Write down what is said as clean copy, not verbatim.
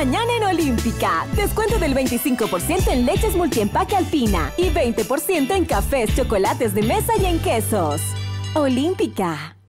Mañana en Olímpica. Descuento del 25% en leches multiempaque Alpina y 20% en cafés, chocolates de mesa y en quesos. Olímpica.